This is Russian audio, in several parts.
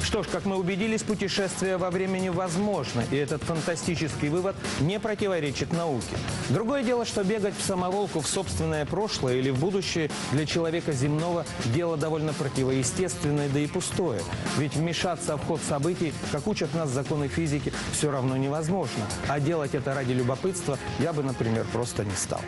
Что ж, как мы убедились, путешествие во времени возможно, и этот фантастический вывод не противоречит науке. Другое дело, что бегать в самоволку в собственное прошлое или в будущее для человека земного – дело довольно противоестественное, да и пустое. Ведь вмешаться в ход событий, как учат нас законы физики, все равно невозможно. А делать это ради любопытства я бы, например, просто не стал.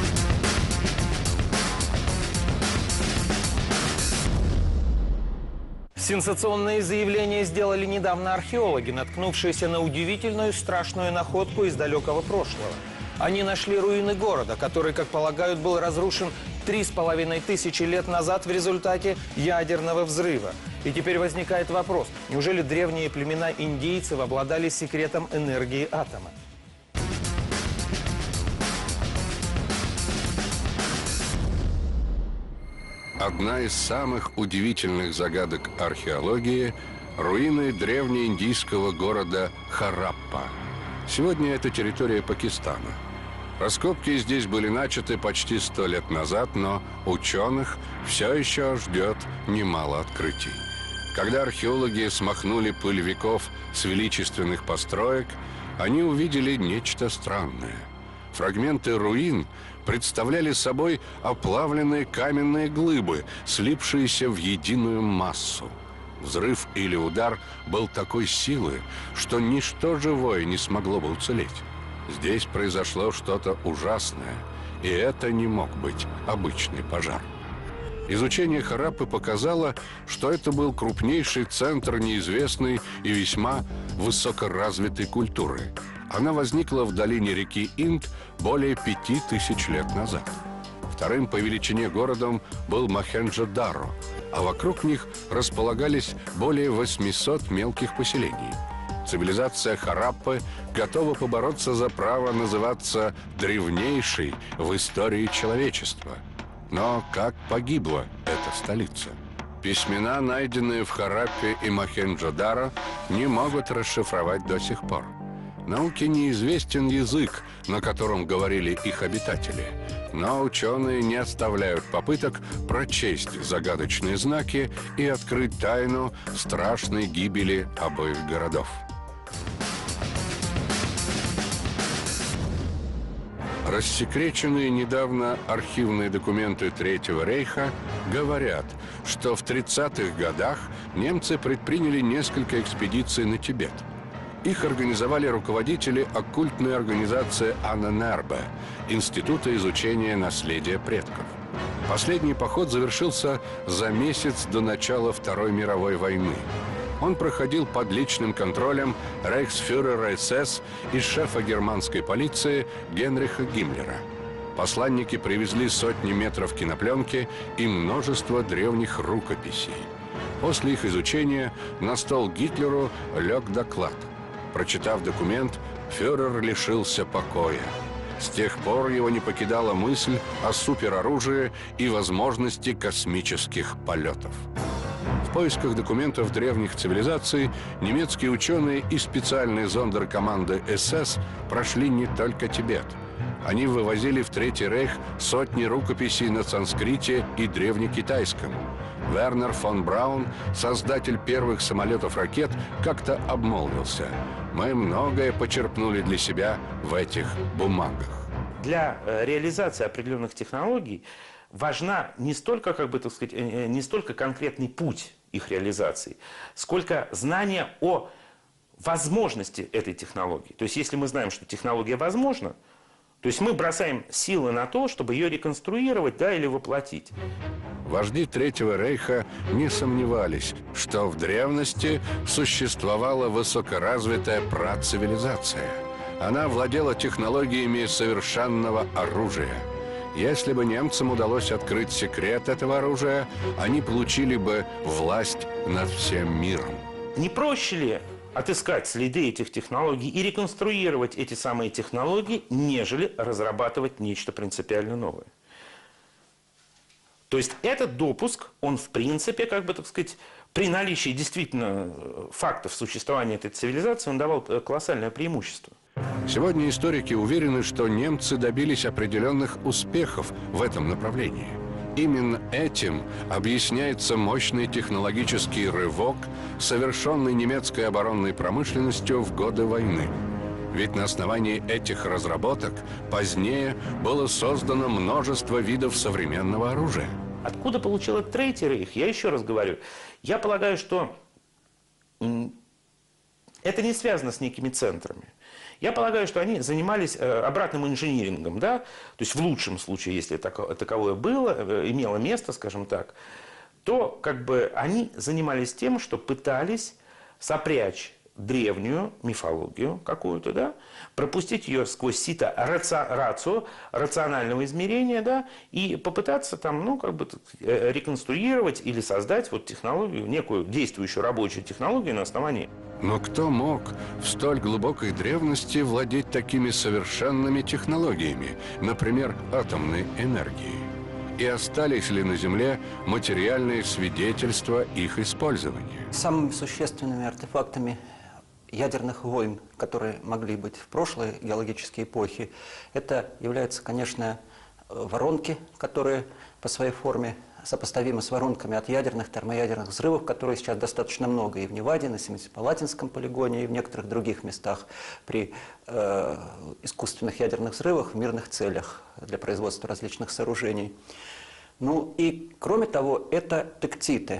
Сенсационные заявления сделали недавно археологи, наткнувшиеся на удивительную страшную находку из далекого прошлого. Они нашли руины города, который, как полагают, был разрушен 3500 лет назад в результате ядерного взрыва. И теперь возникает вопрос, неужели древние племена индейцев обладали секретом энергии атома? Одна из самых удивительных загадок археологии – руины древнеиндийского города Хараппа. Сегодня это территория Пакистана. Раскопки здесь были начаты почти 100 лет назад, но ученых все еще ждет немало открытий. Когда археологи смахнули пыль веков с величественных построек, они увидели нечто странное. Фрагменты руин представляли собой оплавленные каменные глыбы, слипшиеся в единую массу. Взрыв или удар был такой силы, что ничто живое не смогло бы уцелеть. Здесь произошло что-то ужасное, и это не мог быть обычный пожар. Изучение Хараппы показало, что это был крупнейший центр неизвестной и весьма высокоразвитой культуры. Она возникла в долине реки Инд более 5000 лет назад. Вторым по величине городом был Мохенджо-Даро, а вокруг них располагались более 800 мелких поселений. Цивилизация Хараппы готова побороться за право называться древнейшей в истории человечества. Но как погибла эта столица? Письмена, найденные в Хараппе и Мохенджо-Даро, не могут расшифровать до сих пор. Науке неизвестен язык, на котором говорили их обитатели, но ученые не оставляют попыток прочесть загадочные знаки и открыть тайну страшной гибели обоих городов. Рассекреченные недавно архивные документы Третьего рейха говорят, что в 30-х годах немцы предприняли несколько экспедиций на Тибет. Их организовали руководители оккультной организации Анненербе, Института изучения наследия предков. Последний поход завершился за месяц до начала Второй мировой войны. Он проходил под личным контролем рейхсфюрера СС и шефа германской полиции Генриха Гиммлера. Посланники привезли сотни метров кинопленки и множество древних рукописей. После их изучения на стол Гитлеру лег доклад. Прочитав документ, фюрер лишился покоя. С тех пор его не покидала мысль о супероружии и возможности космических полетов. В поисках документов древних цивилизаций немецкие ученые и специальные зондеркоманды СС прошли не только Тибет. Они вывозили в Третий рейх сотни рукописей на санскрите и древнекитайском. Вернер фон Браун, создатель первых самолетов-ракет, как-то обмолвился: «Мы многое почерпнули для себя в этих бумагах». Для реализации определенных технологий важна не столько, не столько конкретный путь их реализации, сколько знание о возможности этой технологии. То есть, если мы знаем, что технология возможна, то есть мы бросаем силы на то, чтобы ее реконструировать, да, или воплотить. Вожди Третьего рейха не сомневались, что в древности существовала высокоразвитая працивилизация. Она владела технологиями совершенного оружия. Если бы немцам удалось открыть секрет этого оружия, они получили бы власть над всем миром. Не проще ли отыскать следы этих технологий и реконструировать эти самые технологии, нежели разрабатывать нечто принципиально новое? То есть этот допуск, он в принципе, при наличии действительно фактов существования этой цивилизации, он давал колоссальное преимущество. Сегодня историки уверены, что немцы добились определенных успехов в этом направлении. Именно этим объясняется мощный технологический рывок, совершенный немецкой оборонной промышленностью в годы войны. Ведь на основании этих разработок позднее было создано множество видов современного оружия. Откуда получил этот Третий рейх? Я еще раз говорю. Я полагаю, что это не связано с некими центрами. Я полагаю, что они занимались обратным инжинирингом, да? То есть в лучшем случае, если таковое было, имело место, скажем так, то как бы они занимались тем, что пытались сопрячь древнюю мифологию какую-то, да, пропустить ее сквозь сито рационального измерения, да, и попытаться там, ну, как бы реконструировать или создать вот технологию, некую действующую рабочую технологию на основании. Но кто мог в столь глубокой древности владеть такими совершенными технологиями, например, атомной энергией? И остались ли на Земле материальные свидетельства их использования? Самыми существенными артефактами ядерных войн, которые могли быть в прошлые геологические эпохи, это являются, конечно, воронки, которые по своей форме сопоставимы с воронками от ядерных, термоядерных взрывов, которые сейчас достаточно много и в Неваде, на Семипалатинском полигоне, и в некоторых других местах при искусственных ядерных взрывах в мирных целях для производства различных сооружений. Ну и, кроме того, это тектиты.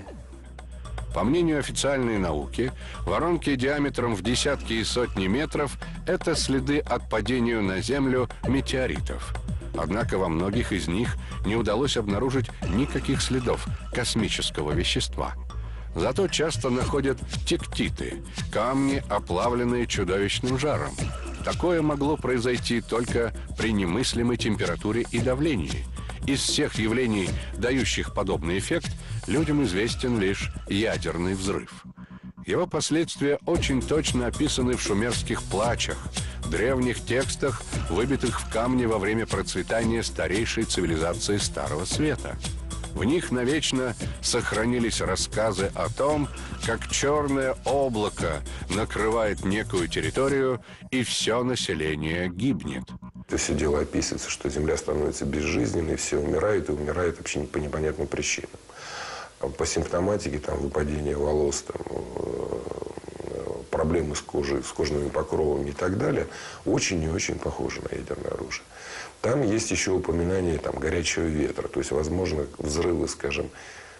По мнению официальной науки, воронки диаметром в десятки и сотни метров – это следы от падения на Землю метеоритов. Однако во многих из них не удалось обнаружить никаких следов космического вещества. Зато часто находят тектиты – камни, оплавленные чудовищным жаром. Такое могло произойти только при немыслимой температуре и давлении. Из всех явлений, дающих подобный эффект, людям известен лишь ядерный взрыв. Его последствия очень точно описаны в шумерских плачах, древних текстах, выбитых в камне во время процветания старейшей цивилизации Старого Света. В них навечно сохранились рассказы о том, как черное облако накрывает некую территорию, и все население гибнет. Это все дело описывается, что Земля становится безжизненной, все умирают, и умирают вообще по непонятным причинам. По симптоматике, там, выпадение волос, там, проблемы с кожей, с кожными покровами и так далее, очень и очень похоже на ядерное оружие. Там есть еще упоминание там, горячего ветра, то есть, возможно, взрывы, скажем,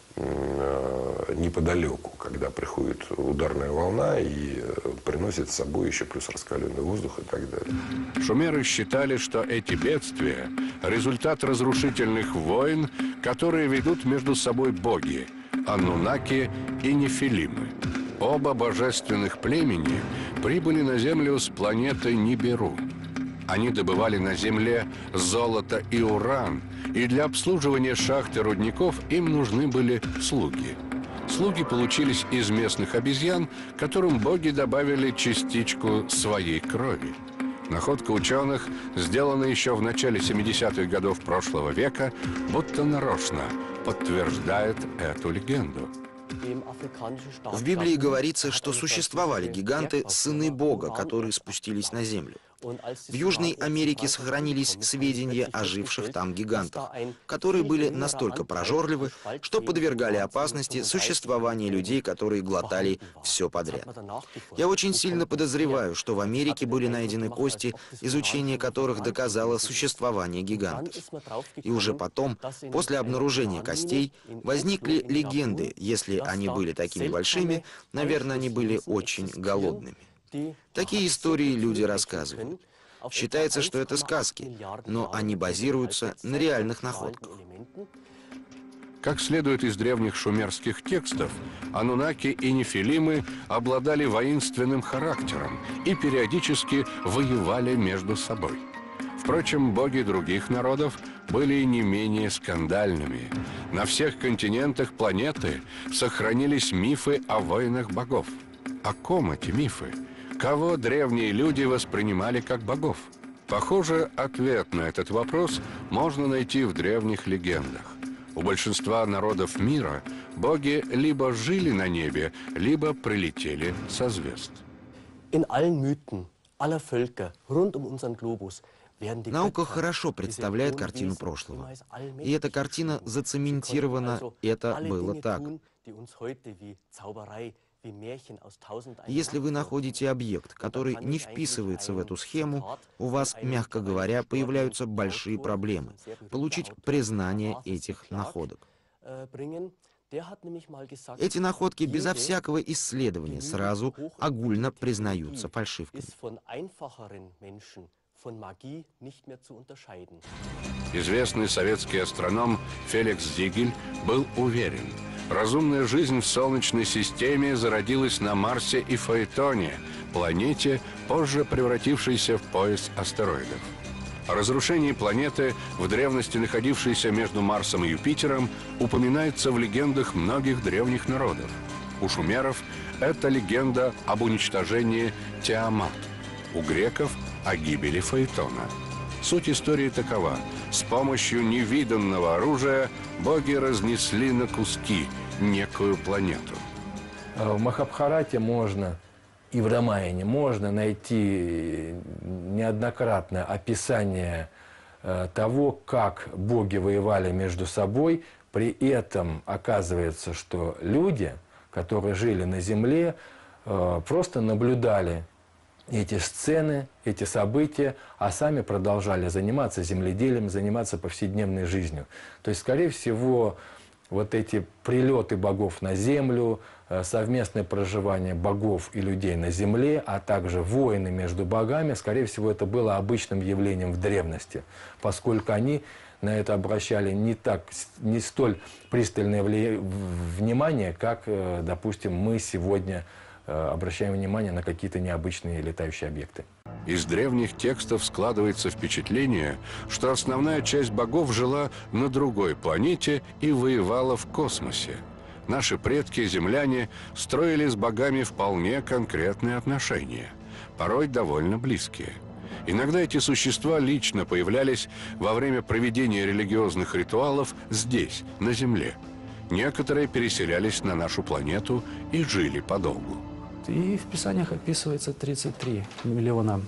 неподалеку, когда приходит ударная волна и приносит с собой еще плюс раскаленный воздух и так далее. Шумеры считали, что эти бедствия – результат разрушительных войн, которые ведут между собой боги – Анунаки и Нефилимы. Оба божественных племени прибыли на Землю с планеты Нибиру. Они добывали на Земле золото и уран, и для обслуживания шахт и рудников им нужны были слуги. Слуги получились из местных обезьян, которым боги добавили частичку своей крови. Находка ученых, сделанная еще в начале 70-х годов прошлого века, будто нарочно подтверждает эту легенду. В Библии говорится, что существовали гиганты, сыны Бога, которые спустились на землю. В Южной Америке сохранились сведения о живших там гигантах, которые были настолько прожорливы, что подвергали опасности существование людей, которые глотали все подряд. Я очень сильно подозреваю, что в Америке были найдены кости, изучение которых доказало существование гигантов. И уже потом, после обнаружения костей, возникли легенды. Если они были такими большими, наверное, они были очень голодными. Такие истории люди рассказывают. Считается, что это сказки, но они базируются на реальных находках. Как следует из древних шумерских текстов, Анунаки и Нефилимы обладали воинственным характером и периодически воевали между собой. Впрочем, боги других народов были не менее скандальными. На всех континентах планеты сохранились мифы о войнах богов. О ком эти мифы? Кого древние люди воспринимали как богов? Похоже, ответ на этот вопрос можно найти в древних легендах. У большинства народов мира боги либо жили на небе, либо прилетели со звезд. In allen Mythen aller Völker rund um unseren Globus Наука хорошо представляет картину прошлого. И эта картина зацементирована, это было так. Если вы находите объект, который не вписывается в эту схему, у вас, мягко говоря, появляются большие проблемы получить признание этих находок. Эти находки безо всякого исследования сразу огульно признаются фальшивками. Известный советский астроном Феликс Зигель был уверен, разумная жизнь в Солнечной системе зародилась на Марсе и Фаэтоне, планете, позже превратившейся в пояс астероидов. О разрушении планеты, в древности находившейся между Марсом и Юпитером, упоминается в легендах многих древних народов. У шумеров это легенда об уничтожении Тиамат, у греков – о гибели Фаэтона. Суть истории такова. С помощью невиданного оружия боги разнесли на куски некую планету. В Махабхарате можно и в Рамаяне можно найти неоднократное описание того, как боги воевали между собой. При этом оказывается, что люди, которые жили на земле, просто наблюдали эти сцены, эти события, а сами продолжали заниматься земледелием, заниматься повседневной жизнью. То есть, скорее всего, вот эти прилеты богов на землю, совместное проживание богов и людей на земле, а также войны между богами, скорее всего, это было обычным явлением в древности, поскольку они на это обращали не столь пристальное внимание, как, допустим, мы сегодня обращаем внимание на какие-то необычные летающие объекты. Из древних текстов складывается впечатление, что основная часть богов жила на другой планете и воевала в космосе. Наши предки, земляне, строили с богами вполне конкретные отношения, порой довольно близкие. Иногда эти существа лично появлялись во время проведения религиозных ритуалов здесь, на Земле. Некоторые переселялись на нашу планету и жили подолгу. И в Писаниях описывается 33 миллиона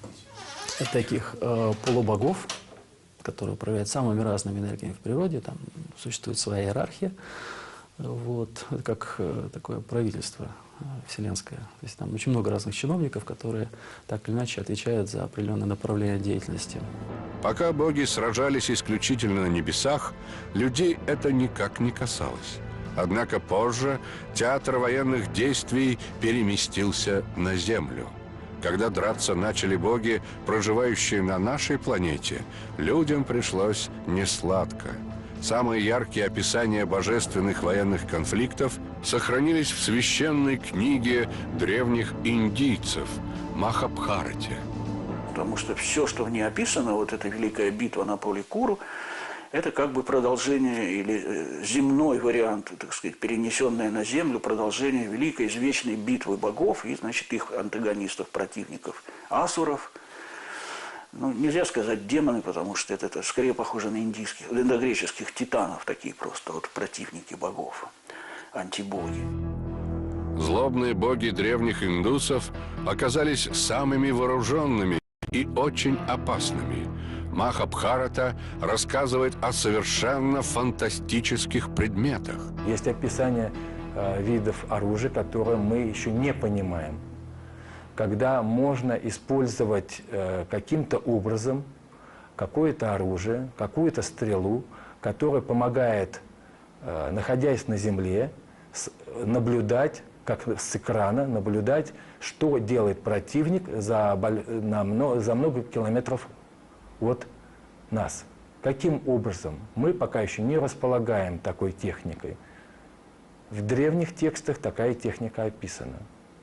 таких полубогов, которые управляют самыми разными энергиями в природе. Там существует своя иерархия. Вот. Это как такое правительство вселенское. То есть там очень много разных чиновников, которые так или иначе отвечают за определенное направление деятельности. Пока боги сражались исключительно на небесах, людей это никак не касалось. Однако позже театр военных действий переместился на Землю. Когда драться начали боги, проживающие на нашей планете, людям пришлось несладко. Самые яркие описания божественных военных конфликтов сохранились в священной книге древних индийцев Махабхарате. Потому что все, что в ней описано, вот эта великая битва на поле Куру, это как бы продолжение или земной вариант, так сказать, перенесенное на землю, продолжение великой извечной битвы богов и, значит, их антагонистов, противников, асуров. Ну, нельзя сказать демоны, потому что это скорее похоже на индогреческих титанов, такие просто вот противники богов, антибоги. Злобные боги древних индусов оказались самыми вооруженными и очень опасными. Махабхарата рассказывает о совершенно фантастических предметах. Есть описание видов оружия, которые мы еще не понимаем. Когда можно использовать каким-то образом какое-то оружие, какую-то стрелу, которая помогает, находясь на земле, наблюдать, как с экрана, наблюдать, что делает противник за много километров от нас. Каким образом? Мы пока еще не располагаем такой техникой. В древних текстах такая техника описана.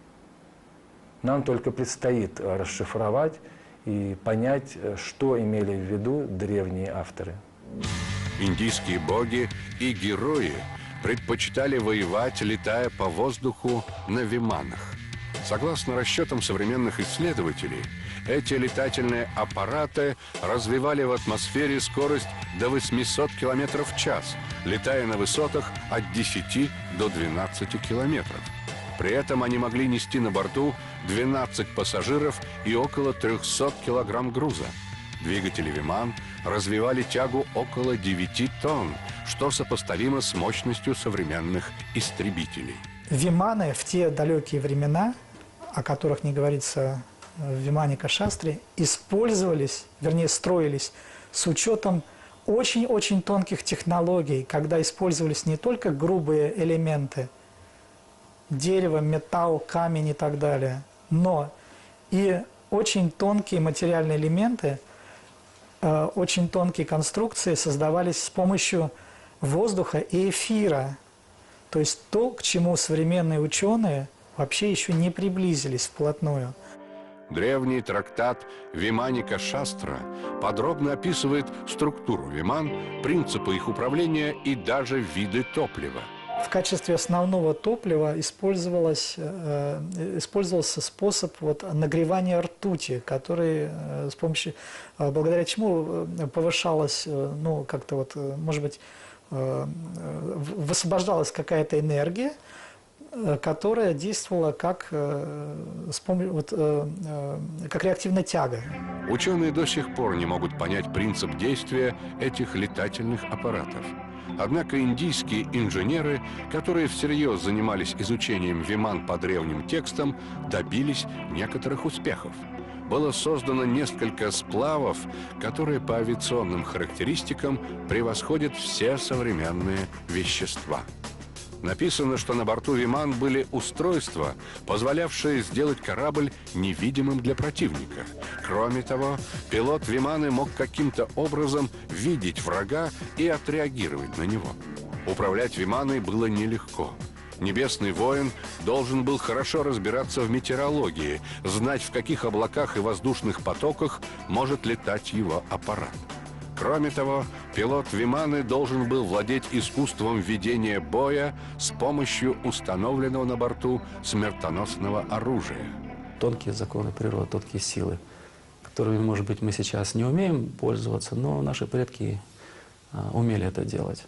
Нам только предстоит расшифровать и понять, что имели в виду древние авторы. Индийские боги и герои предпочитали воевать, летая по воздуху на виманах. Согласно расчетам современных исследователей, эти летательные аппараты развивали в атмосфере скорость до 800 км в час, летая на высотах от 10 до 12 километров. При этом они могли нести на борту 12 пассажиров и около 300 килограмм груза. Двигатели Виман развивали тягу около 9 тонн, что сопоставимо с мощностью современных истребителей. Виманы в те далекие времена, о которых не говорится в Вимане-Шастре, использовались, вернее, строились с учетом очень-очень тонких технологий, когда использовались не только грубые элементы, дерево, металл, камень и так далее, но и очень тонкие материальные элементы, очень тонкие конструкции создавались с помощью воздуха и эфира. То есть то, к чему современные ученые вообще еще не приблизились вплотную. Древний трактат Виманика-Шастра подробно описывает структуру Виман, принципы их управления и даже виды топлива. В качестве основного топлива использовался способ нагревания ртути, который с помощью, благодаря чему повышалась, может быть, высвобождалась какая-то энергия, которая действовала как реактивная тяга. Ученые до сих пор не могут понять принцип действия этих летательных аппаратов. Однако индийские инженеры, которые всерьез занимались изучением Виман по древним текстам, добились некоторых успехов. Было создано несколько сплавов, которые по авиационным характеристикам превосходят все современные вещества. Написано, что на борту Виман были устройства, позволявшие сделать корабль невидимым для противника. Кроме того, пилот Виманы мог каким-то образом видеть врага и отреагировать на него. Управлять Виманой было нелегко. Небесный воин должен был хорошо разбираться в метеорологии, знать, в каких облаках и воздушных потоках может летать его аппарат. Кроме того, пилот Виманы должен был владеть искусством ведения боя с помощью установленного на борту смертоносного оружия. Тонкие законы природы, тонкие силы, которыми, может быть, мы сейчас не умеем пользоваться, но наши предки умели это делать.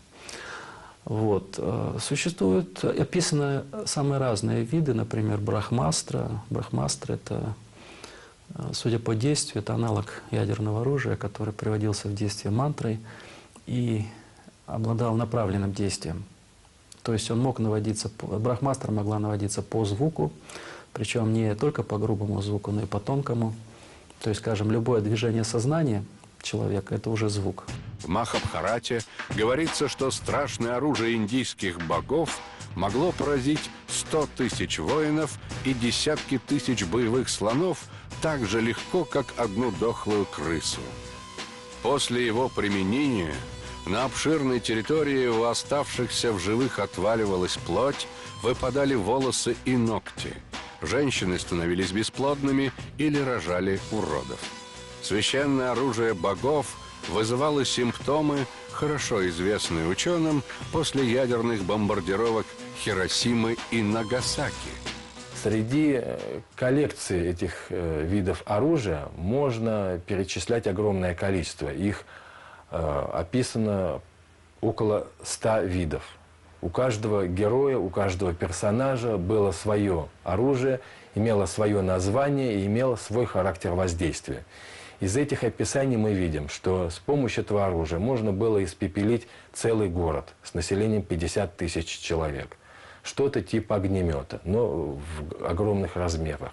Существуют описаны самые разные виды, например, брахмастра. Брахмастра – это, судя по действию, это аналог ядерного оружия, который приводился в действие мантрой и обладал направленным действием. То есть он мог наводиться, брахмастра могла наводиться по звуку, причем не только по грубому звуку, но и по тонкому. То есть, скажем, любое движение сознания человека – это уже звук. В Махабхарате говорится, что страшное оружие индийских богов могло поразить 100 тысяч воинов и десятки тысяч боевых слонов так же легко, как одну дохлую крысу. После его применения на обширной территории у оставшихся в живых отваливалась плоть, выпадали волосы и ногти. Женщины становились бесплодными или рожали уродов. Священное оружие богов вызывало симптомы, хорошо известные ученым после ядерных бомбардировок Хиросимы и Нагасаки. Среди коллекции этих видов оружия можно перечислять огромное количество. Их описано около 100 видов. У каждого героя, у каждого персонажа было свое оружие, имело свое название и имело свой характер воздействия. Из этих описаний мы видим, что с помощью этого оружия можно было испепелить целый город с населением 50 тысяч человек. Что-то типа огнемета, но в огромных размерах.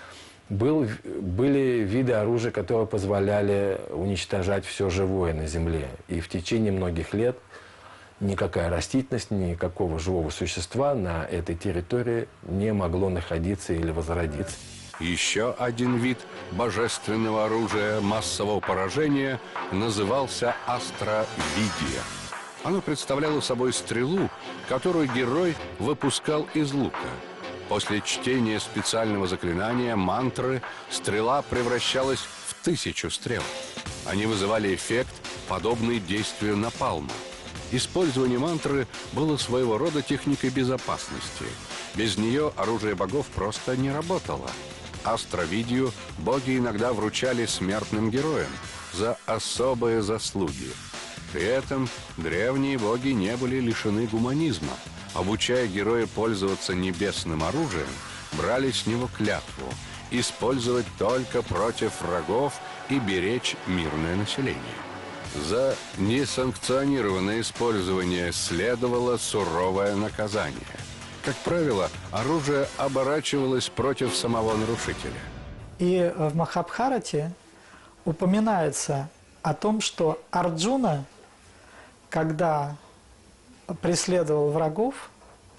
Были виды оружия, которые позволяли уничтожать все живое на земле. И в течение многих лет никакая растительность, никакого живого существа на этой территории не могло находиться или возродиться. Еще один вид божественного оружия массового поражения назывался астровидия. Оно представляло собой стрелу, которую герой выпускал из лука. После чтения специального заклинания мантры стрела превращалась в 1000 стрел. Они вызывали эффект, подобный действию напалма. Использование мантры было своего рода техникой безопасности. Без нее оружие богов просто не работало. Астровидию боги иногда вручали смертным героям за особые заслуги. При этом древние боги не были лишены гуманизма. Обучая героя пользоваться небесным оружием, брали с него клятву использовать только против врагов и беречь мирное население. За несанкционированное использование следовало суровое наказание. Как правило, оружие оборачивалось против самого нарушителя. И в Махабхарате упоминается о том, что Арджуна, когда преследовал врагов,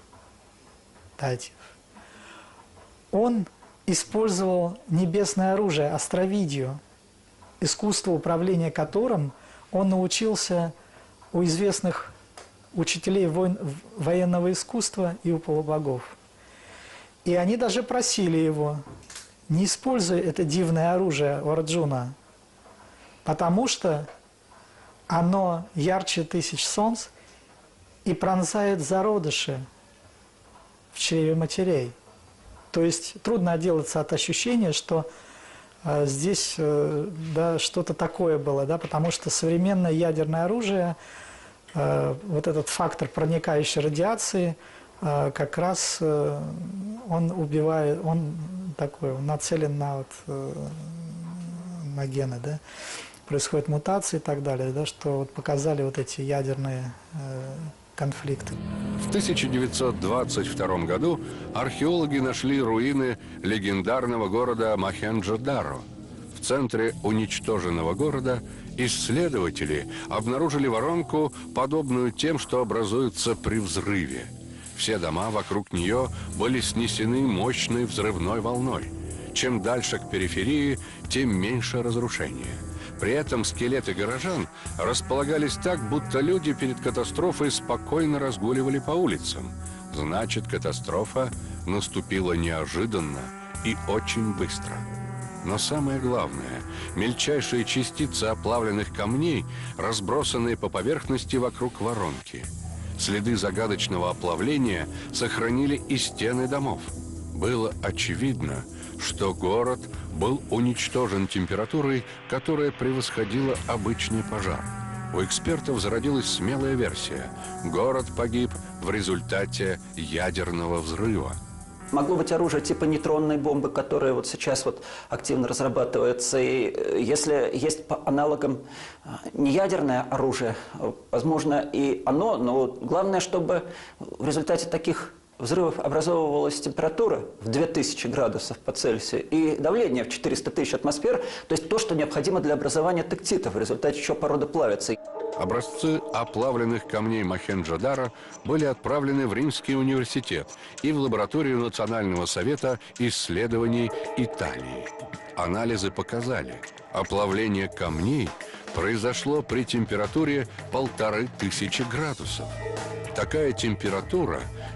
он использовал небесное оружие, астровидию, искусство управления которым он научился у известных учителей военного искусства и у полубогов. И они даже просили его: не используй это дивное оружие у Арджуна, потому что оно ярче тысяч солнц и пронзает зародыши в чреве матерей. То есть трудно отделаться от ощущения, что здесь да, что-то такое было, да, потому что современное ядерное оружие, вот этот фактор проникающей радиации, как раз он убивает, он такой, он нацелен на, на гены, да, происходят мутации и так далее, да, что вот показали вот эти ядерные конфликты. В 1922 году археологи нашли руины легендарного города Мохенджо-Даро. В центре уничтоженного города исследователи обнаружили воронку, подобную тем, что образуется при взрыве. Все дома вокруг нее были снесены мощной взрывной волной. Чем дальше к периферии, тем меньше разрушения. При этом скелеты горожан располагались так, будто люди перед катастрофой спокойно разгуливали по улицам. Значит, катастрофа наступила неожиданно и очень быстро. Но самое главное, мельчайшие частицы оплавленных камней, разбросанные по поверхности вокруг воронки. Следы загадочного оплавления сохранили и стены домов. Было очевидно, что город был уничтожен температурой, которая превосходила обычный пожар. У экспертов зародилась смелая версия. Город погиб в результате ядерного взрыва. Могло быть оружие типа нейтронной бомбы, которое вот сейчас вот активно разрабатывается. И если есть по аналогам неядерное оружие, возможно, и оно, но главное, чтобы в результате таких взрывов образовывалась температура в 2000 градусов по Цельсию и давление в 400 тысяч атмосфер, то есть то, что необходимо для образования тектитов, в результате чего порода плавится. Образцы оплавленных камней Мохенджо-Даро были отправлены в Римский университет и в лабораторию Национального совета исследований Италии. Анализы показали, оплавление камней произошло при температуре 1500 градусов. Такая температура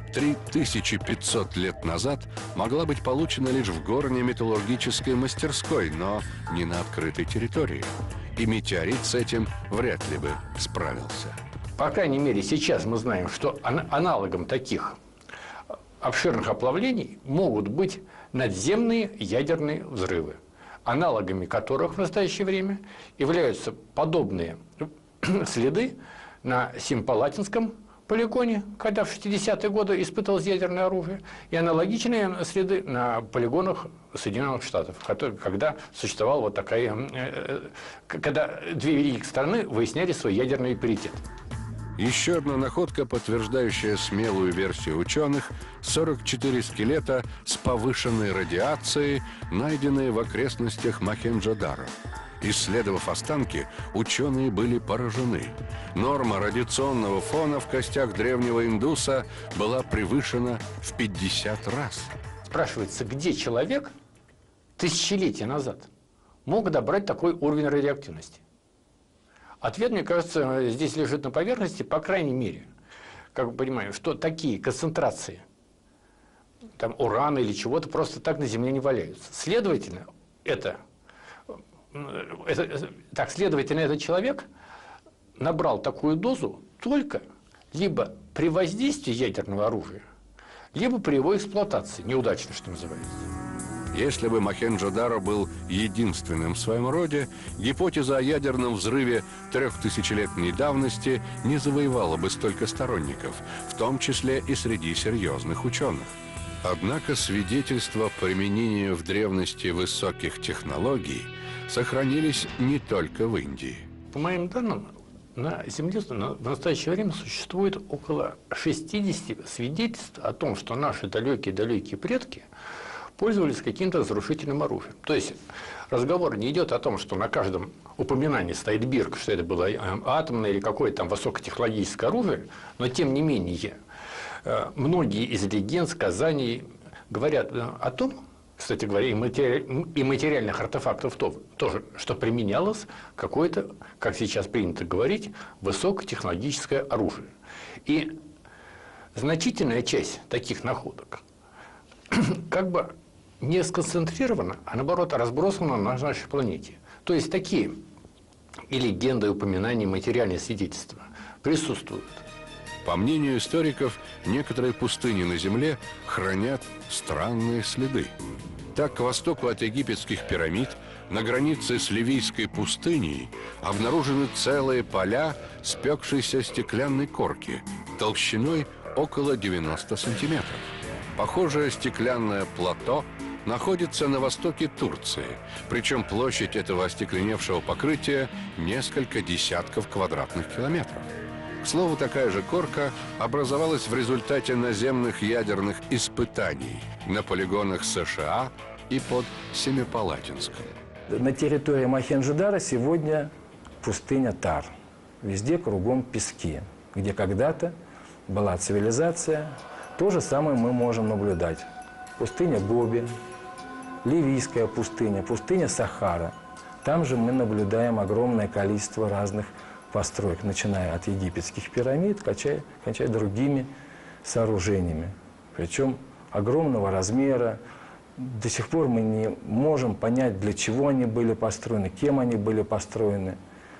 3500 лет назад могла быть получена лишь в горной металлургической мастерской, но не на открытой территории. И метеорит с этим вряд ли бы справился. По крайней мере, сейчас мы знаем, что аналогом таких обширных оплавлений могут быть надземные ядерные взрывы, аналогами которых в настоящее время являются подобные следы на Семипалатинском полигоне, когда в 60-е годы испытывалось ядерное оружие, и аналогичные следы на полигонах Соединенных Штатов, когда существовала вот такая, когда две великих страны выясняли свой ядерный паритет. Еще одна находка, подтверждающая смелую версию ученых: 44 скелета с повышенной радиацией, найденные в окрестностях Мохенджо-Даро. Исследовав останки, ученые были поражены. Норма радиационного фона в костях древнего индуса была превышена в 50 раз. Спрашивается, где человек тысячелетия назад мог добрать такой уровень радиоактивности? Ответ, мне кажется, здесь лежит на поверхности, по крайней мере. Как мы понимаем, что такие концентрации там, урана или чего-то просто так на Земле не валяются. Следовательно, следовательно, этот человек набрал такую дозу только либо при воздействии ядерного оружия, либо при его эксплуатации, неудачно, что называется. Если бы Мохенджо-Даро был единственным в своем роде, гипотеза о ядерном взрыве 3000-летней давности не завоевала бы столько сторонников, в том числе и среди серьезных ученых. Однако свидетельства применения в древности высоких технологий сохранились не только в Индии. По моим данным, на Земле в настоящее время существует около 60 свидетельств о том, что наши далекие-далекие предки пользовались каким-то разрушительным оружием. То есть разговор не идет о том, что на каждом упоминании стоит бирка, что это было атомное или какое-то там высокотехнологическое оружие, но тем не менее многие из легенд, сказаний говорят о том, кстати говоря, и материальных артефактов тоже, что применялось какое-то, как сейчас принято говорить, высокотехнологическое оружие. И значительная часть таких находок как бы не сконцентрирована, а наоборот разбросана на нашей планете. То есть такие и легенды, и упоминания, материальные свидетельства присутствуют. По мнению историков, некоторые пустыни на Земле хранят странные следы. Так, к востоку от египетских пирамид, на границе с Ливийской пустыней, обнаружены целые поля спекшейся стеклянной корки толщиной около 90 сантиметров. Похожее стеклянное плато находится на востоке Турции, причем площадь этого остекленевшего покрытия несколько десятков квадратных километров. К слову, такая же корка образовалась в результате наземных ядерных испытаний на полигонах США и под Семипалатинском. На территории Мохенджо-Дара сегодня пустыня Тар. Везде кругом пески, где когда-то была цивилизация. То же самое мы можем наблюдать. Пустыня Гоби, Ливийская пустыня, пустыня Сахара. Там же мы наблюдаем огромное количество разных построек, начиная от египетских пирамид, кончая другими сооружениями. Причем огромного размера. До сих пор мы не можем понять, для чего они были построены, кем они были построены.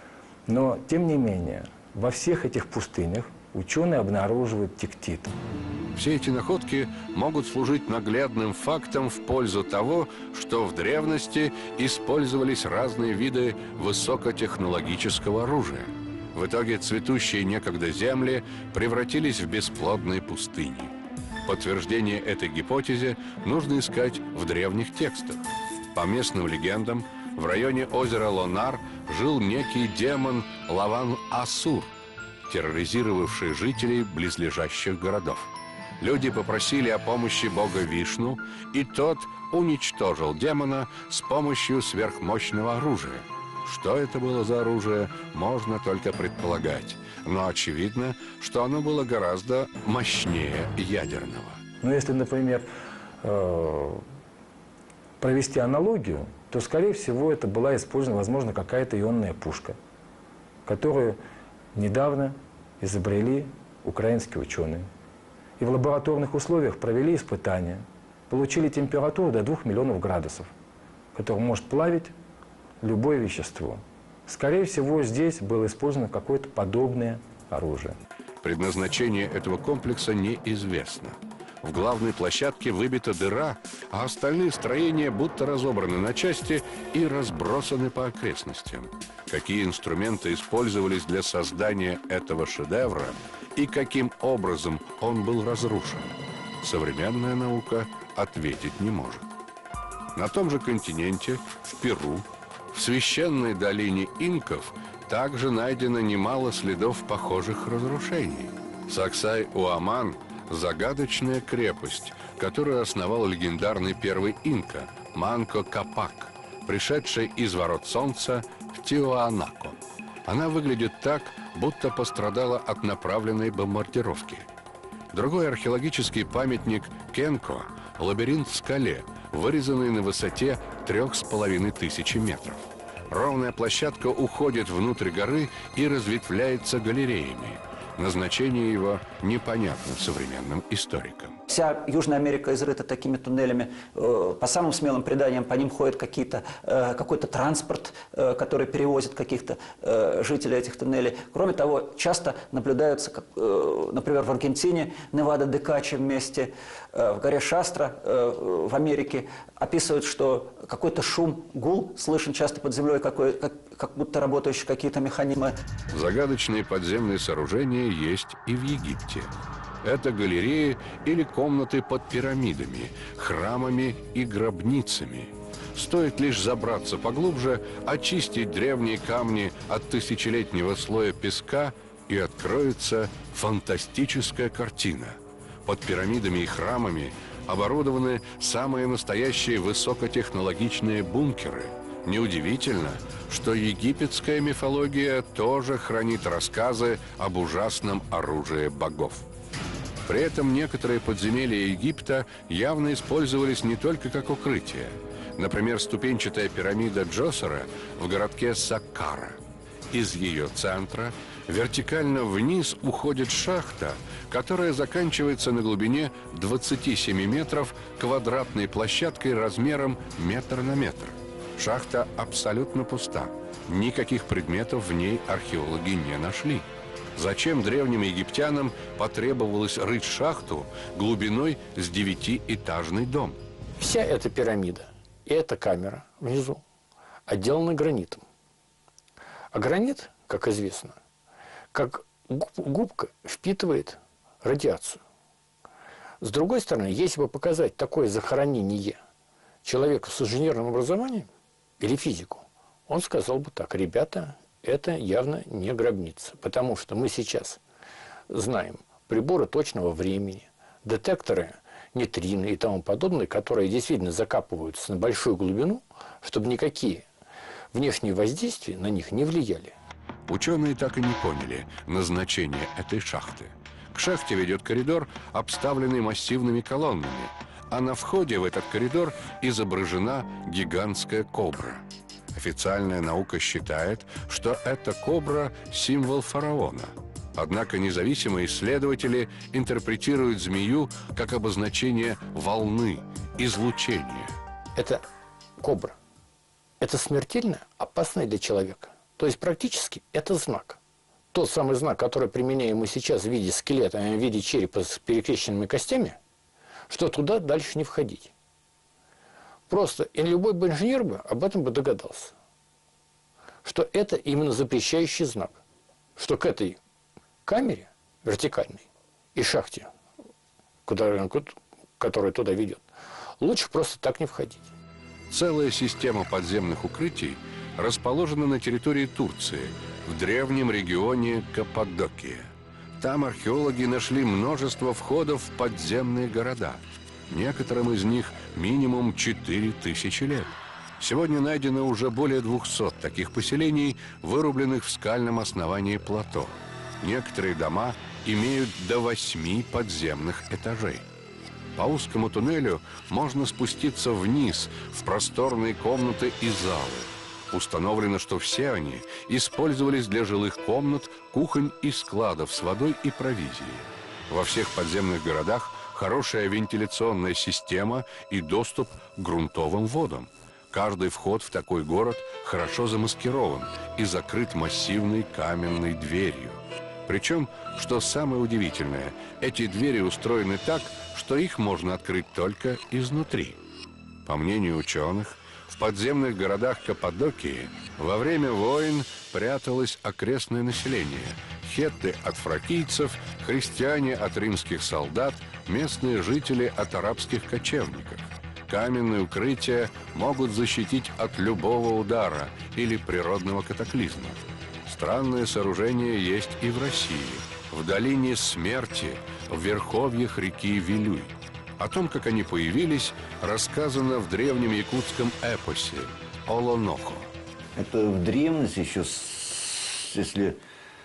Но, тем не менее, во всех этих пустынях ученые обнаруживают тектит. Все эти находки могут служить наглядным фактом в пользу того, что в древности использовались разные виды высокотехнологического оружия. В итоге цветущие некогда земли превратились в бесплодные пустыни. Подтверждение этой гипотезе нужно искать в древних текстах. По местным легендам, в районе озера Лонар жил некий демон Лаван-Асур, терроризировавший жителей близлежащих городов. Люди попросили о помощи бога Вишну, и тот уничтожил демона с помощью сверхмощного оружия. Что это было за оружие, можно только предполагать. Но очевидно, что оно было гораздо мощнее ядерного. Но если, например, провести аналогию, то, скорее всего, это была использована, возможно, какая-то ионная пушка, которую недавно изобрели украинские ученые. И в лабораторных условиях провели испытания, получили температуру до 2 миллионов градусов, которая может плавить любое вещество. Скорее всего, здесь было использовано какое-то подобное оружие. Предназначение этого комплекса неизвестно. В главной площадке выбита дыра, а остальные строения будто разобраны на части и разбросаны по окрестностям. Какие инструменты использовались для создания этого шедевра и каким образом он был разрушен, современная наука ответить не может. На том же континенте, в Перу, в священной долине инков также найдено немало следов похожих разрушений. Саксай-Уаман – загадочная крепость, которую основал легендарный первый инка Манко Капак, пришедший из ворот солнца в Тиуанако. Она выглядит так, будто пострадала от направленной бомбардировки. Другой археологический памятник Кенко – лабиринт в скале, вырезанный на высоте 3500 метров. Ровная площадка уходит внутрь горы и разветвляется галереями. Назначение его непонятно современным историкам. Вся Южная Америка изрыта такими туннелями. По самым смелым преданиям по ним ходит какой-то транспорт, который перевозит каких-то жителей этих туннелей. Кроме того, часто наблюдаются, например, в Аргентине, Невада-де-Качи вместе, в горе Шастра в Америке описывают, что какой-то шум, гул слышен часто под землей, как будто работающие какие-то механизмы. Загадочные подземные сооружения есть и в Египте. Это галереи или комнаты под пирамидами, храмами и гробницами. Стоит лишь забраться поглубже, очистить древние камни от тысячелетнего слоя песка, и откроется фантастическая картина. Под пирамидами и храмами оборудованы самые настоящие высокотехнологичные бункеры. Неудивительно, что египетская мифология тоже хранит рассказы об ужасном оружии богов. При этом некоторые подземелья Египта явно использовались не только как укрытие. Например, ступенчатая пирамида Джосера в городке Саккара. Из ее центра вертикально вниз уходит шахта, которая заканчивается на глубине 27 метров квадратной площадкой размером метр на метр. Шахта абсолютно пуста. Никаких предметов в ней археологи не нашли. Зачем древним египтянам потребовалось рыть шахту глубиной с 9-этажный дом? Вся эта пирамида и эта камера внизу отделаны гранитом. А гранит, как известно, как губка впитывает радиацию. С другой стороны, если бы показать такое захоронение человека с инженерным образованием или физику, он сказал бы так: ребята, это явно не гробница, потому что мы сейчас знаем приборы точного времени, детекторы нейтрино и тому подобное, которые действительно закапываются на большую глубину, чтобы никакие внешние воздействия на них не влияли. Ученые так и не поняли назначение этой шахты. К шахте ведет коридор, обставленный массивными колоннами, а на входе в этот коридор изображена гигантская кобра. Официальная наука считает, что эта кобра – символ фараона. Однако независимые исследователи интерпретируют змею как обозначение волны, излучения. Это кобра. Это смертельно опасно для человека. То есть практически это знак. Тот самый знак, который применяем мы сейчас в виде скелета, в виде черепа с перекрещенными костями, что туда дальше не входить. Просто и любой бы инженер бы об этом бы догадался. Что это именно запрещающий знак. Что к этой камере вертикальной и шахте, которая туда ведет, лучше просто так не входить. Целая система подземных укрытий расположена на территории Турции, в древнем регионе Каппадокия. Там археологи нашли множество входов в подземные города. Некоторым из них минимум 4000 лет. Сегодня найдено уже более 200 таких поселений, вырубленных в скальном основании плато. Некоторые дома имеют до 8 подземных этажей. По узкому туннелю можно спуститься вниз, в просторные комнаты и залы. Установлено, что все они использовались для жилых комнат, кухонь и складов с водой и провизией. Во всех подземных городах хорошая вентиляционная система и доступ к грунтовым водам. Каждый вход в такой город хорошо замаскирован и закрыт массивной каменной дверью. Причем, что самое удивительное, эти двери устроены так, что их можно открыть только изнутри. По мнению ученых, в подземных городах Каппадокии во время войн пряталось окрестное население. Хетты от фракийцев, христиане от римских солдат, местные жители от арабских кочевников. Каменные укрытия могут защитить от любого удара или природного катаклизма. Странное сооружение есть и в России, в долине Смерти, в верховьях реки Вилюй. О том, как они появились, рассказано в древнем якутском эпосе «Олонохо». Это в древности еще, если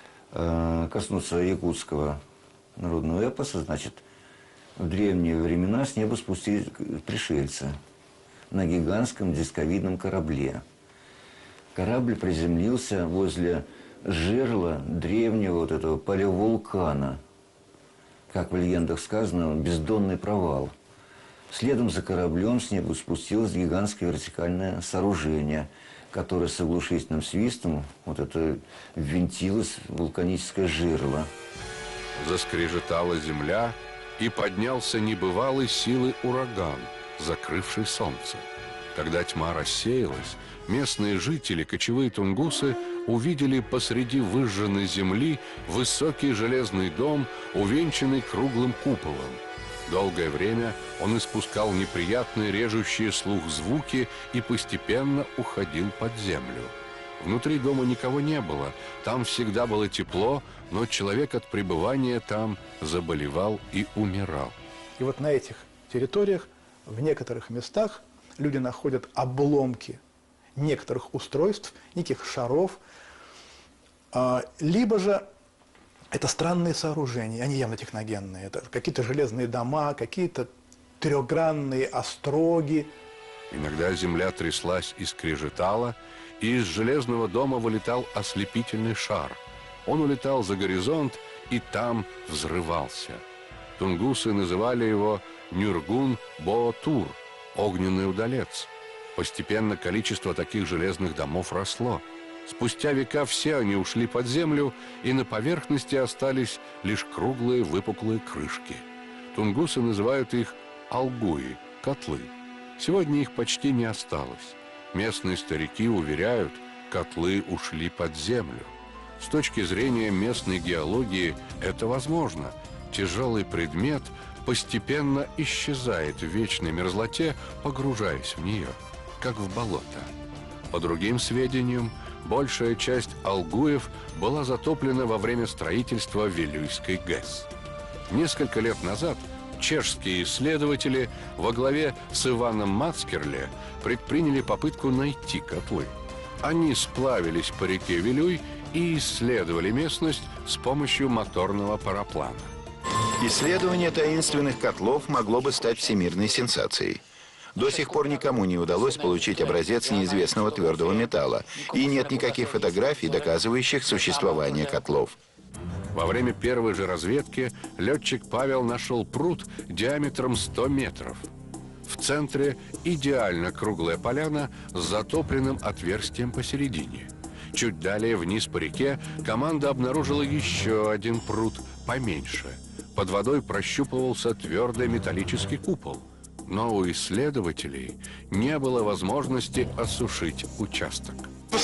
коснуться якутского народного эпоса, значит, в древние времена с неба спустились пришельцы на гигантском дисковидном корабле. Корабль приземлился возле жерла древнего вот этого палеовулкана. Как в легендах сказано, бездонный провал. Следом за кораблем с неба спустилось гигантское вертикальное сооружение, которое с оглушительным свистом вот это ввинтилось в вулканическое жерло. Заскрежетала земля, и поднялся небывалой силы ураган, закрывший солнце. Когда тьма рассеялась, местные жители, кочевые тунгусы, увидели посреди выжженной земли высокий железный дом, увенчанный круглым куполом. Долгое время он испускал неприятные режущие слух звуки и постепенно уходил под землю. Внутри дома никого не было, там всегда было тепло, но человек от пребывания там заболевал и умирал. И вот на этих территориях, в некоторых местах, люди находят обломки некоторых устройств, неких шаров, либо же это странные сооружения, они явно техногенные, это какие-то железные дома, какие-то трехгранные остроги. Иногда земля тряслась и скрежетала, и из железного дома вылетал ослепительный шар. Он улетал за горизонт и там взрывался. Тунгусы называли его Нюргун-Боотур, огненный удалец. Постепенно количество таких железных домов росло. Спустя века все они ушли под землю, и на поверхности остались лишь круглые выпуклые крышки. Тунгусы называют их алгуи, котлы. Сегодня их почти не осталось. Местные старики уверяют, котлы ушли под землю. С точки зрения местной геологии это возможно. Тяжелый предмет постепенно исчезает в вечной мерзлоте, погружаясь в нее, как в болото. По другим сведениям, большая часть алгуев была затоплена во время строительства Вилюйской ГЭС. Несколько лет назад чешские исследователи во главе с Иваном Мацкерле предприняли попытку найти котлы. Они сплавились по реке Вилюй и исследовали местность с помощью моторного параплана. Исследование таинственных котлов могло бы стать всемирной сенсацией. До сих пор никому не удалось получить образец неизвестного твердого металла, и нет никаких фотографий, доказывающих существование котлов. Во время первой же разведки летчик Павел нашел пруд диаметром 100 метров. В центре идеально круглая поляна с затопленным отверстием посередине. Чуть далее, вниз по реке, команда обнаружила еще один пруд поменьше. Под водой прощупывался твердый металлический купол. Но у исследователей не было возможности осушить участок.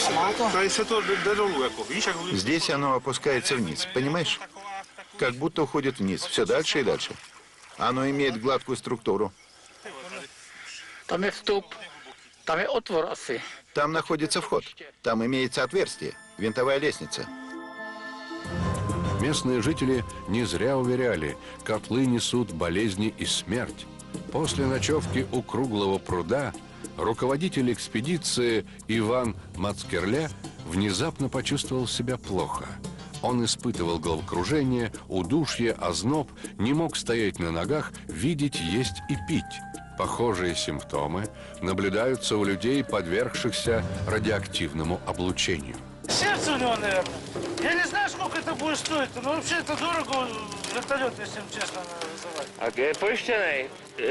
Здесь оно опускается вниз, понимаешь? Как будто уходит вниз, все дальше и дальше. Оно имеет гладкую структуру. Там есть ступ, там есть отвор asi. Там находится вход, там имеется отверстие, винтовая лестница. Местные жители не зря уверяли, котлы несут болезни и смерть. После ночевки у круглого пруда руководитель экспедиции Иван Мацкерле внезапно почувствовал себя плохо. Он испытывал головокружение, удушье, озноб, не мог стоять на ногах, видеть, есть и пить. Похожие симптомы наблюдаются у людей, подвергшихся радиоактивному облучению. Сердце у него, наверное. Я не знаю, сколько это будет стоить, но вообще это дорого вертолет, если честно называть.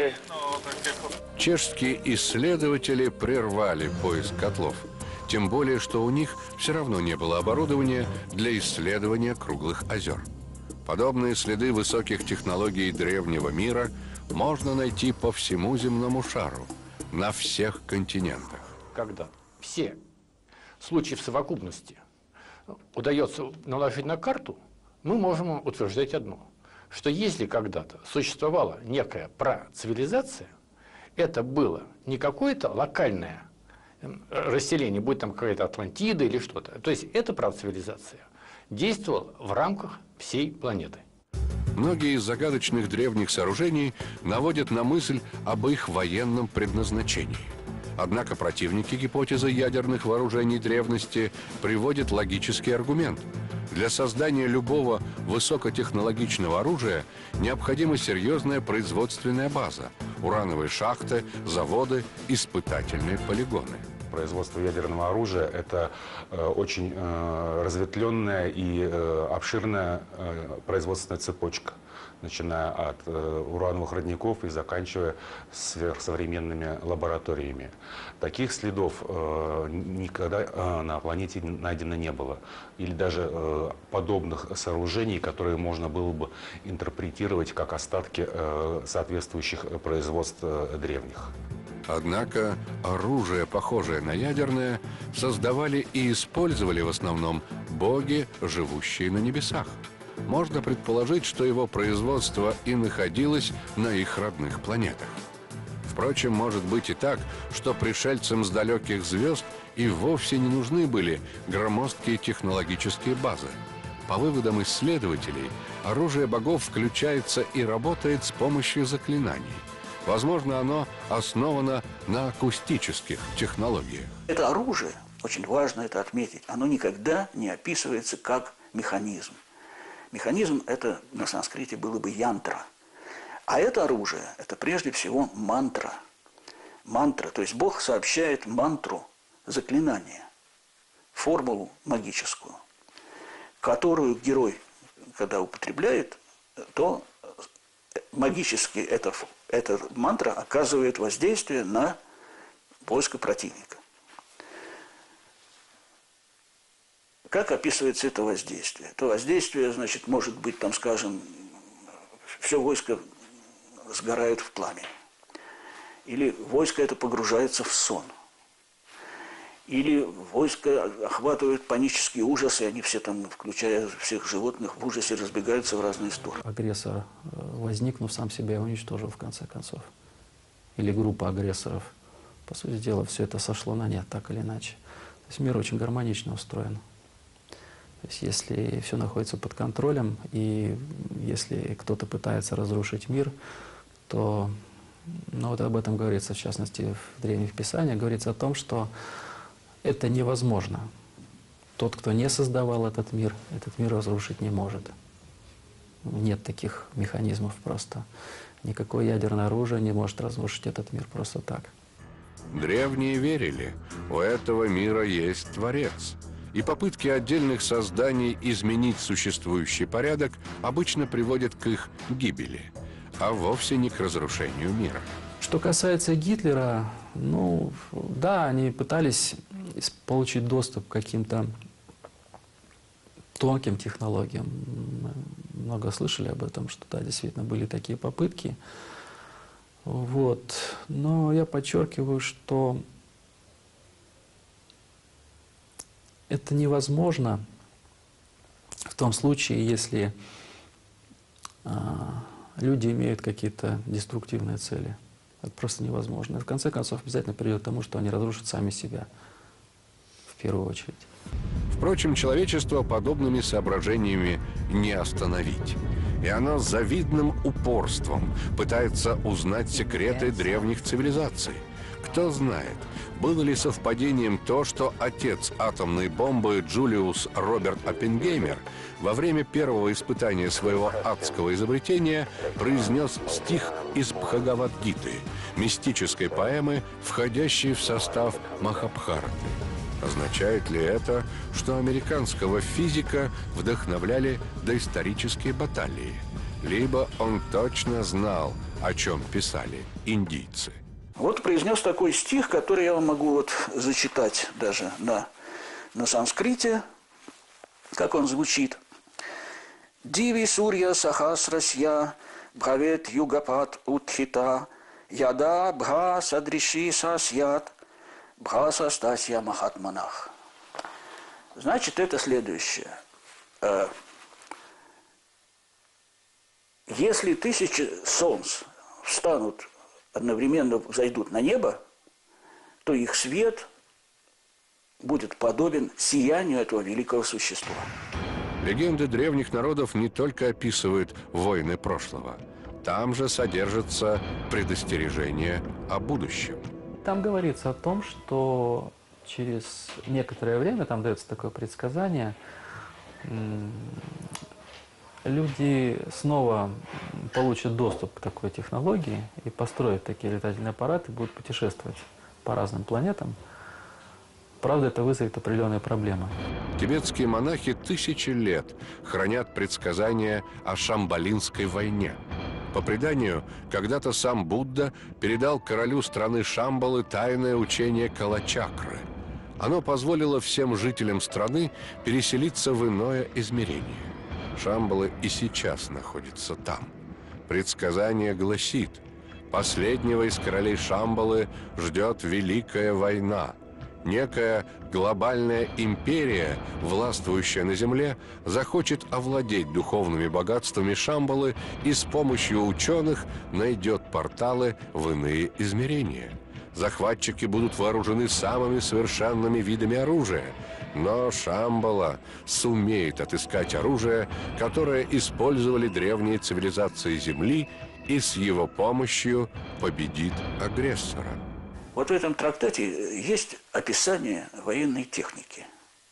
Чешские исследователи прервали поиск котлов. Тем более, что у них все равно не было оборудования для исследования круглых озер. Подобные следы высоких технологий древнего мира можно найти по всему земному шару, на всех континентах. Когда все случаи в совокупности удается наложить на карту, мы можем утверждать одно, что если когда-то существовала некая працивилизация, это было не какое-то локальное расселение, будь там какая-то Атлантида или что-то. То есть эта працивилизация действовала в рамках всей планеты. Многие из загадочных древних сооружений наводят на мысль об их военном предназначении. Однако противники гипотезы ядерных вооружений древности приводят логический аргумент. Для создания любого высокотехнологичного оружия необходима серьезная производственная база, урановые шахты, заводы, испытательные полигоны. Производство ядерного оружия – это очень разветвленная и обширная производственная цепочка, начиная от урановых родников и заканчивая сверхсовременными лабораториями. Таких следов никогда на планете найдено не было. Или даже подобных сооружений, которые можно было бы интерпретировать как остатки соответствующих производств древних. Однако оружие, похожее на ядерное, создавали и использовали в основном боги, живущие на небесах. можно предположить, что его производство и находилось на их родных планетах. Впрочем, может быть и так, что пришельцам с далеких звезд и вовсе не нужны были громоздкие технологические базы. По выводам исследователей, оружие богов включается и работает с помощью заклинаний. Возможно, оно основано на акустических технологиях. Это оружие, очень важно это отметить, оно никогда не описывается как механизм. Механизм – это на санскрите было бы янтра. А это оружие – это прежде всего мантра. Мантра, то есть Бог сообщает мантру заклинания, формулу магическую, которую герой, когда употребляет, то магически эта мантра оказывает воздействие на войско противника. Как описывается это воздействие? Это воздействие, значит, может быть, там, скажем, все войско сгорает в пламени. Или войско это погружается в сон. Или войско охватывает панический ужас, и они все там, включая всех животных, в ужасе разбегаются в разные стороны. Агрессор, возникнув, сам себя уничтожил в конце концов. Или группа агрессоров. По сути дела, все это сошло на нет, так или иначе. То есть мир очень гармонично устроен. То есть если все находится под контролем, и если кто-то пытается разрушить мир, то, ну, вот об этом говорится, в частности, в древних писаниях, говорится о том, что это невозможно. Тот, кто не создавал этот мир разрушить не может. Нет таких механизмов просто. Никакое ядерное оружие не может разрушить этот мир просто так. Древние верили, у этого мира есть Творец. И попытки отдельных созданий изменить существующий порядок обычно приводят к их гибели, а вовсе не к разрушению мира. Что касается Гитлера, ну, да, они пытались получить доступ к каким-то тонким технологиям. Мы много слышали об этом, что да, действительно были такие попытки. Вот. Но я подчеркиваю, что это невозможно в том случае, если люди имеют какие-то деструктивные цели. Это просто невозможно. И в конце концов обязательно придет к тому, что они разрушат сами себя в первую очередь. Впрочем, человечество подобными соображениями не остановить. И оно с завидным упорством пытается узнать секреты древних цивилизаций. Кто знает, было ли совпадением то, что отец атомной бомбы Джулиус Роберт Оппенгеймер во время первого испытания своего адского изобретения произнес стих из Бхагавад-гиты, мистической поэмы, входящей в состав Махабхараты. Означает ли это, что американского физика вдохновляли доисторические баталии? Либо он точно знал, о чем писали индийцы? Вот произнес такой стих, который я вам могу вот зачитать даже на санскрите, как он звучит. «Диви сурья сахасрасья бхавет югапат утхита яда бха садриши сасьят бха састасья махатманах». Значит, это следующее. Если 1000 солнц встанут одновременно зайдут на небо, то их свет будет подобен сиянию этого великого существа. Легенды древних народов не только описывают войны прошлого. Там же содержится предостережение о будущем. Там говорится о том, что через некоторое время, там дается такое предсказание, люди снова получат доступ к такой технологии и построят такие летательные аппараты, будут путешествовать по разным планетам. Правда, это вызовет определенные проблемы. Тибетские монахи 1000 лет хранят предсказания о Шамбалинской войне. По преданию, когда-то сам Будда передал королю страны Шамбалы тайное учение Калачакры. Оно позволило всем жителям страны переселиться в иное измерение. Шамбала и сейчас находится там. Предсказание гласит: последнего из королей Шамбалы ждет великая война. некая глобальная империя, властвующая на Земле, захочет овладеть духовными богатствами Шамбалы и с помощью ученых найдет порталы в иные измерения. Захватчики будут вооружены самыми совершенными видами оружия, но Шамбала сумеет отыскать оружие, которое использовали древние цивилизации Земли, и с его помощью победит агрессора. Вот в этом трактате есть описание военной техники.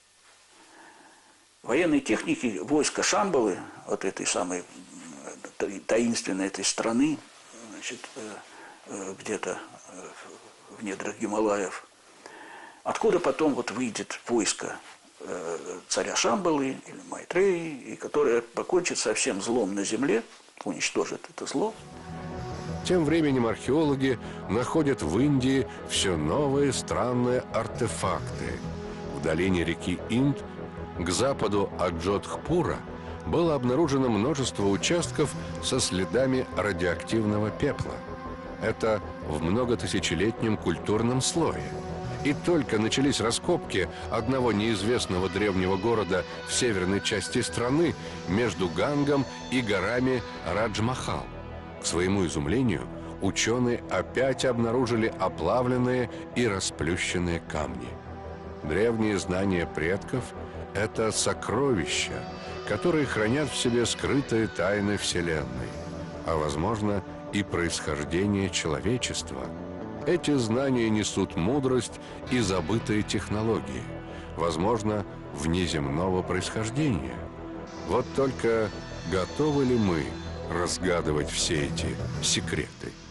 Военной техники войска Шамбалы, вот этой самой таинственной этой страны, значит, где-то в недрах Гималаев, откуда потом вот выйдет войско царя Шамбалы или Майтреи, и которое покончит со всем злом на земле, уничтожит это зло. Тем временем археологи находят в Индии все новые странные артефакты. В долине реки Инд, к западу от Джодхпура, было обнаружено множество участков со следами радиоактивного пепла. Это в многотысячелетнем культурном слое. И только начались раскопки одного неизвестного древнего города в северной части страны между Гангом и горами Радж-Махал. К своему изумлению, ученые опять обнаружили оплавленные и расплющенные камни. Древние знания предков – это сокровища, которые хранят в себе скрытые тайны Вселенной, а, возможно, и происхождение человечества. Эти знания несут мудрость и забытые технологии, возможно, внеземного происхождения. Вот только готовы ли мы разгадывать все эти секреты?